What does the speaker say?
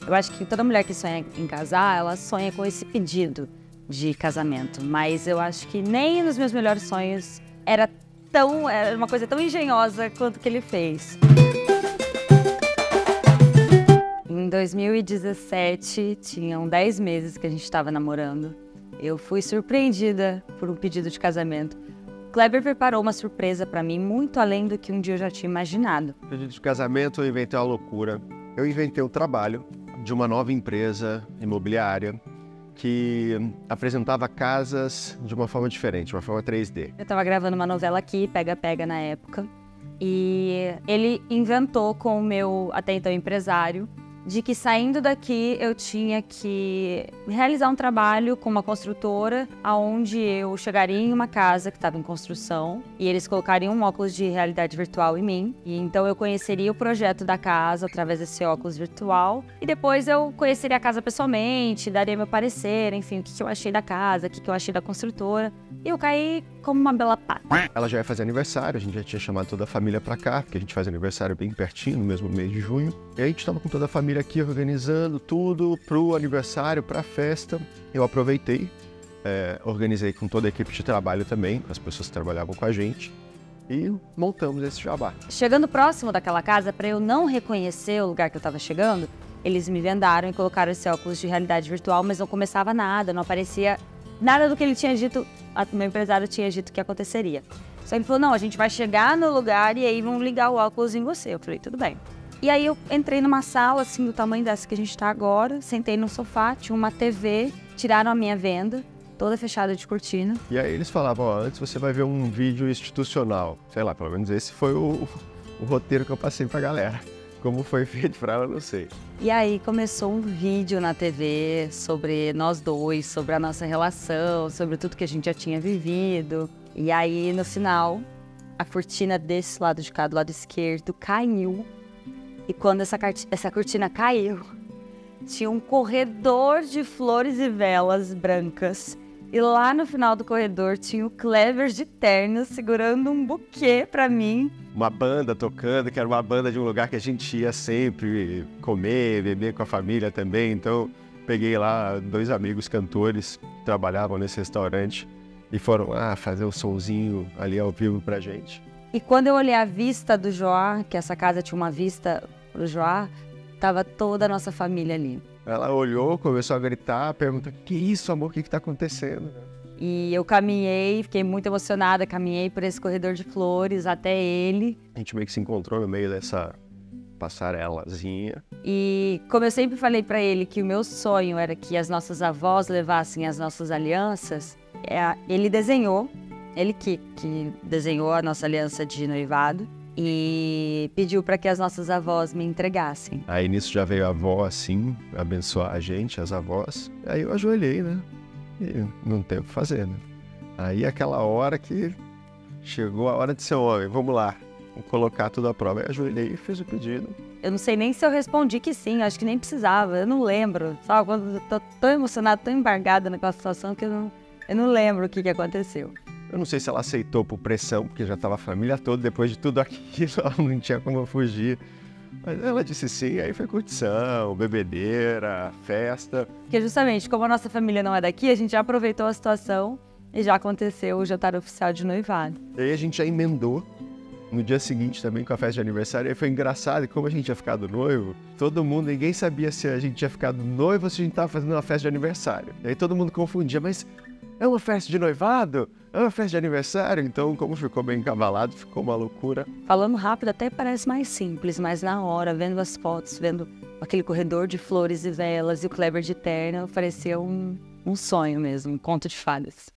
Eu acho que toda mulher que sonha em casar, ela sonha com esse pedido de casamento. Mas eu acho que nem nos meus melhores sonhos era uma coisa tão engenhosa quanto que ele fez. Em 2017, tinham 10 meses que a gente estava namorando. Eu fui surpreendida por um pedido de casamento. Kleber preparou uma surpresa para mim, muito além do que um dia eu já tinha imaginado. Pedido de casamento, eu inventei uma loucura. Eu inventei o trabalho de uma nova empresa imobiliária que apresentava casas de uma forma diferente, uma forma 3D. Eu estava gravando uma novela aqui, Pega Pega, na época, e ele inventou com o meu até então empresário de que saindo daqui eu tinha que realizar um trabalho com uma construtora onde eu chegaria em uma casa que estava em construção e eles colocariam um óculos de realidade virtual em mim. E então eu conheceria o projeto da casa através desse óculos virtual e depois eu conheceria a casa pessoalmente, daria meu parecer, enfim, o que eu achei da casa, o que eu achei da construtora. E eu caí como uma bela pata. Ela já ia fazer aniversário, a gente já tinha chamado toda a família pra cá, porque a gente faz aniversário bem pertinho, no mesmo mês de junho. E a gente estava com toda a família aqui organizando tudo pro aniversário, pra festa. Eu aproveitei, organizei com toda a equipe de trabalho também, as pessoas que trabalhavam com a gente, e montamos esse jabá. Chegando próximo daquela casa, para eu não reconhecer o lugar que eu estava chegando, eles me vendaram e colocaram esse óculos de realidade virtual, mas não começava nada, não aparecia nada do que ele tinha dito, o meu empresário tinha dito que aconteceria. Só ele falou, não, a gente vai chegar no lugar e aí vão ligar o óculos em você. Eu falei, tudo bem. E aí eu entrei numa sala, assim, do tamanho dessa que a gente tá agora, sentei no sofá, tinha uma TV, tiraram a minha venda, toda fechada de cortina. E aí eles falavam, ó, antes você vai ver um vídeo institucional. Sei lá, pelo menos esse foi o roteiro que eu passei pra galera. Como foi feito pra ela, não sei. E aí começou um vídeo na TV sobre nós dois, sobre a nossa relação, sobre tudo que a gente já tinha vivido. E aí, no final, a cortina desse lado de cá, do lado esquerdo, caiu. E quando essa cortina caiu, tinha um corredor de flores e velas brancas. E lá no final do corredor tinha o Kleber de terno segurando um buquê pra mim. Uma banda tocando, que era uma banda de um lugar que a gente ia sempre comer, beber com a família também. Então, peguei lá 2 amigos cantores que trabalhavam nesse restaurante e foram lá fazer o sonzinho ali ao vivo pra gente. E quando eu olhei a vista do Joá, que essa casa tinha uma vista pro Joá, tava toda a nossa família ali. Ela olhou, começou a gritar, perguntou, que isso, amor, o que tá acontecendo? E eu caminhei, fiquei muito emocionada, caminhei por esse corredor de flores até ele. A gente meio que se encontrou no meio dessa passarelazinha. E como eu sempre falei pra ele que o meu sonho era que as nossas avós levassem as nossas alianças, ele desenhou, ele que desenhou a nossa aliança de noivado e pediu para que as nossas avós me entregassem. Aí nisso já veio a avó assim, abençoar a gente, as avós. Aí eu ajoelhei, né? E não tem o que fazer, né? Aí aquela hora que chegou a hora de ser homem, vamos lá, vamos colocar tudo à prova. Aí eu ajoelhei e fiz o pedido. Eu não sei nem se eu respondi que sim, acho que nem precisava, eu não lembro. Sabe, quando eu tô tão emocionada, tão embargada naquela situação que eu não lembro o que aconteceu. Eu não sei se ela aceitou por pressão, porque já estava a família toda, depois de tudo aquilo, ela não tinha como fugir. Mas ela disse sim, aí foi curtição, bebedeira, festa. Porque justamente, como a nossa família não é daqui, a gente já aproveitou a situação e já aconteceu o jantar oficial de noivado. E aí a gente já emendou no dia seguinte também com a festa de aniversário. E foi engraçado, e como a gente tinha ficado noivo, todo mundo, ninguém sabia se a gente tinha ficado noivo ou se a gente estava fazendo uma festa de aniversário. E aí todo mundo confundia, mas é uma festa de noivado? É uma festa de aniversário? Então, como ficou bem encavalado, ficou uma loucura. Falando rápido até parece mais simples, mas na hora, vendo as fotos, vendo aquele corredor de flores e velas e o Kleber de terno, parecia um sonho mesmo, um conto de fadas.